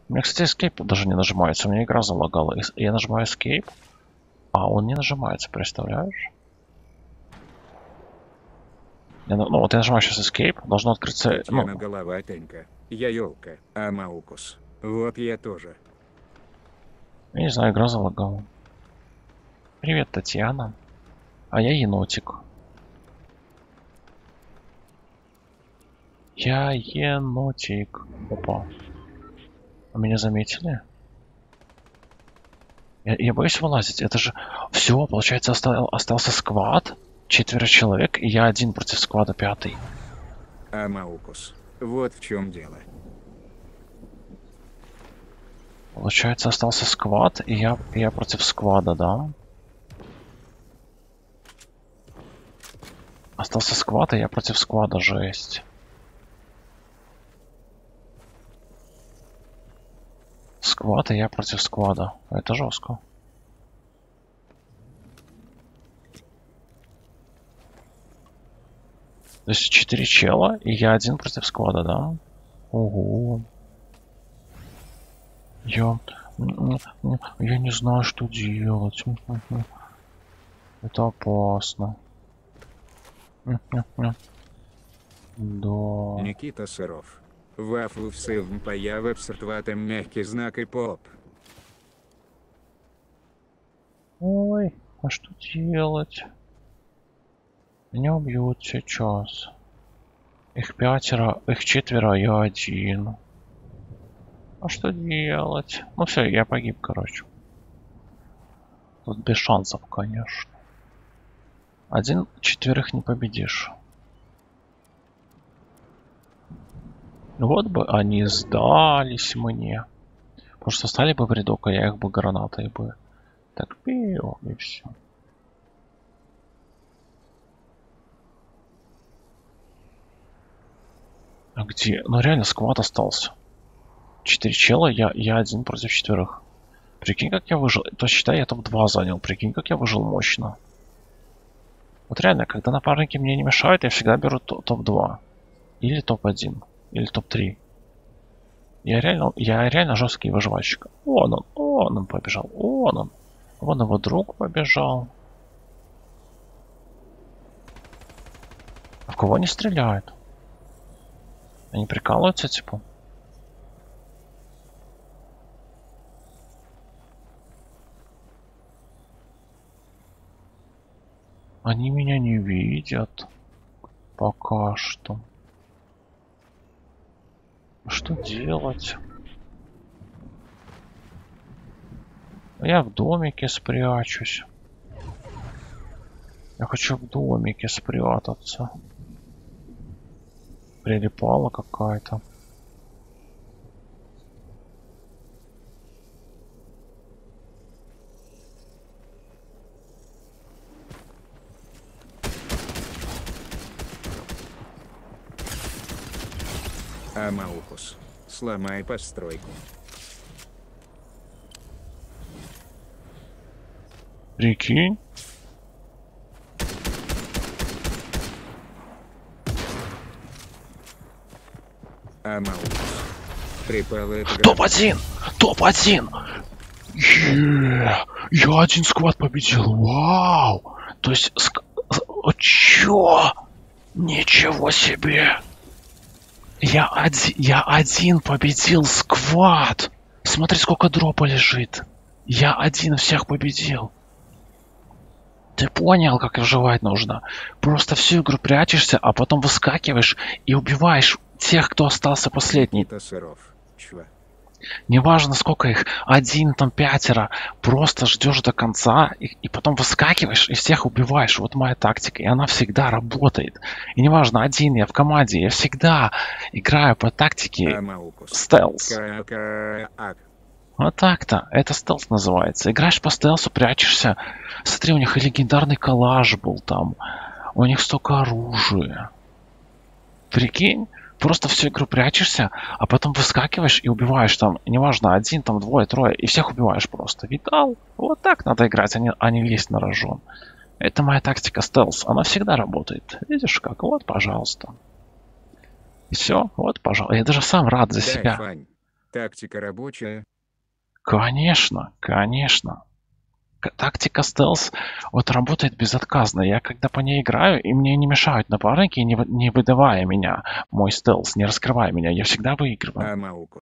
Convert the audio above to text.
У меня, кстати, Escape даже не нажимается. У меня игра залагала. Я нажимаю Escape, а он не нажимается, представляешь? Ну вот я нажимаю сейчас Escape, должно открыться... Ну, Татьяна Головатенька. Я елка, а Маукус. Вот я тоже. я не знаю, игра залагала. Привет, Татьяна. А я енотик. Я енотик. Опа. А меня заметили? Я боюсь вылазить. Это же... Все, получается, остался сквад. 4 человек, и я один против сквада 5. А Маукус. Вот в чем дело. Получается, остался сквад, и я против сквада, да? Остался сквад, и я против сквада, жесть. Сквад, и я против сквада. Это жестко. То есть 4 чела, и я один против сквада, да? Ого. Я не знаю, что делать. Это опасно. Да. Никита Сыров. Вафлу всем появится тватом мягкий знак и поп. Ой, а что делать? Меня убьют сейчас. Их 5, их 4, я один. А что делать? Ну все, я погиб, короче. Тут без шансов, конечно. 4 не победишь. Вот бы они сдались мне. Просто стали бы в рядок, а я их бы гранатой бы. Так пил, и все. А где? Ну реально сквад остался. 4 чела, я один против 4. Прикинь, как я выжил. То считай, я топ-2 занял. Прикинь, как я выжил мощно. Вот реально, когда напарники мне не мешают, я всегда беру топ-2. Или топ-1. Или топ-3. Я реально жесткий выживальщик. Он побежал. Он. Вон его друг побежал. А в кого они стреляют? Они прикалываются, типа? Они меня не видят. Пока что. Что делать? Я в домике спрячусь. Я хочу в домике спрятаться. Прилипала какая-то. А Маукус. Сломай постройку. Прикинь? А Маукус. Припала эта Топ-1! Топ-1! Я один сквад победил. Вау! То есть... Чё? Ничего себе! Я один победил сквад! Смотри, сколько дропа лежит. Я один всех победил. Ты понял, как выживать нужно? Просто всю игру прячешься, а потом выскакиваешь и убиваешь тех, кто остался последний. Никита Сыров. Чва. Неважно, сколько их, 1, там 5, просто ждешь до конца и потом выскакиваешь и всех убиваешь. Вот моя тактика, и она всегда работает. И неважно, один я в команде, я всегда играю по тактике А Маукус. стелс. Ак. Вот так-то, это стелс называется. Играешь по стелсу, прячешься. Смотри, у них и легендарный коллаж был там. У них столько оружия. Прикинь? Просто всю игру прячешься, а потом выскакиваешь и убиваешь там, неважно, 1, там 2, 3, и всех убиваешь просто. Видал? Вот так надо играть, а не лезть на рожон. Это моя тактика стелс, она всегда работает. Видишь как? Вот, пожалуйста. Все, вот, пожалуйста. Я даже сам рад за Дай, себя. Фань. Тактика рабочая. Конечно, конечно. Тактика стелс вот работает безотказно. Я когда по ней играю, и мне не мешают напарники, не выдавая меня, мой стелс, не раскрывая меня, я всегда выигрываю. А Мауку.